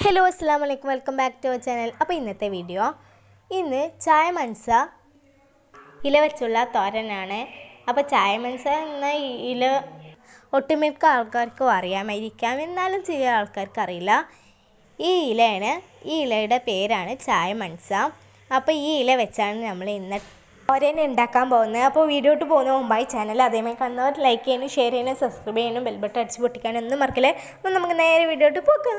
Hello അസ്സലാമു അലൈക്കും welcome back to our channel. അപ്പോൾ ഇന്നത്തെ വീഡിയോ ഇന്ന് ചായ മനസ ഇല വെച്ചുള്ള തോരനാണ്. അപ്പോൾ ചായ മനസ എന്ന ഇല ഒട്ടുമിക്ക ആൾക്കാർക്കും അറിയാമായിരിക്കാം, എന്നാലും ചില ആൾക്കാർക്ക് അറിയില്ല. ഈ ഇലയുടെ പേരാണ് ചായ മനസ. അപ്പോൾ ഈ ഇല വെച്ചാണ് നമ്മൾ ഇന്ന് തോരൻ ഉണ്ടാക്കാൻ പോകുന്നത്. അപ്പോൾ വീഡിയോട്ട് പോകുന്ന മുമ്പായി ചാനൽ അതേമായി കാണുന്നവർ ലൈക്ക് ചെയ്യാനും ഷെയർ ചെയ്യാനും സബ്സ്ക്രൈബ് ചെയ്യാനും ബെൽബട്ടൺ അടിച്ച് പൊട്ടിക്കാനും ഒന്നും മറക്കില്ലേ. അപ്പോൾ നമുക്ക് നേരെ വീഡിയോട്ട് പോകാം.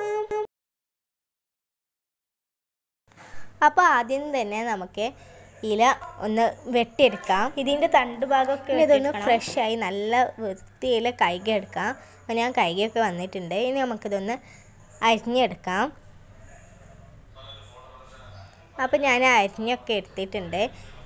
അപ്പോൾ ആദ്യം തന്നെ നമുക്ക് ഇല ഒന്ന് വെട്ടിയെടുക്കാം. ഇതിൻ്റെ തണ്ട് ഭാഗമൊക്കെ ഇതൊന്ന് ഫ്രഷായി നല്ല വൃത്തിയിൽ കഴുകിയെടുക്കാം. അപ്പോൾ ഞാൻ കഴുകിയൊക്കെ വന്നിട്ടുണ്ട്. ഇനി നമുക്കിതൊന്ന് അരിഞ്ഞെടുക്കാം. അപ്പോൾ ഞാൻ അരിഞ്ഞൊക്കെ എടുത്തിട്ടുണ്ട്.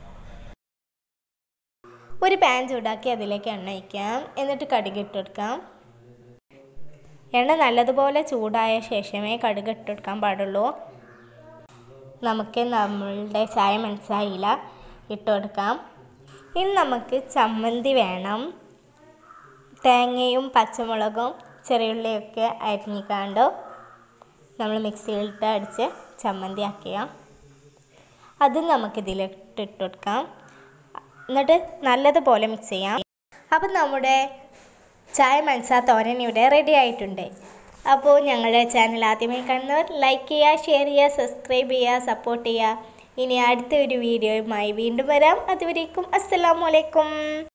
ഒരു പാൻ ചൂടാക്കി അതിലേക്ക് എണ്ണ ഒഴിക്കാം. എന്നിട്ട് കടുക് ഇട്ടെടുക്കാം. എണ്ണ നല്ലതുപോലെ ചൂടായ ശേഷമേ കടുക് ഇട്ടെടുക്കാൻ പാടുള്ളൂ. നമുക്ക് നമ്മളുടെ ചായ മനസ ഇല ഇട്ട് കൊടുക്കാം. ഇനി നമുക്ക് ചമ്മന്തി വേണം. തേങ്ങയും പച്ചമുളകും ചെറിയുള്ളിയൊക്കെ അരിഞ്ഞിക്കാണ്ട് നമ്മൾ മിക്സിയിലിട്ട് അടിച്ച് ചമ്മന്തി ആക്കിയാൽ അത് നമുക്കിതിലിട്ട് ഇട്ട് കൊടുക്കാം. എന്നിട്ട് നല്ലതുപോലെ മിക്സ് ചെയ്യാം. അപ്പം നമ്മുടെ ചായ മനസ തോരൻ ഇവിടെ റെഡി ആയിട്ടുണ്ട്. അപ്പോൾ ഞങ്ങളുടെ ചാനൽ ആദ്യമായി കാണുന്നവർ ലൈക്ക് ചെയ്യുക, ഷെയർ ചെയ്യുക, സബ്സ്ക്രൈബ് ചെയ്യുക, സപ്പോർട്ട് ചെയ്യുക. ഇനി അടുത്ത ഒരു വീഡിയോയുമായി വീണ്ടും വരാം. അതുവരേക്കും അസ്സലാമു അലൈക്കും.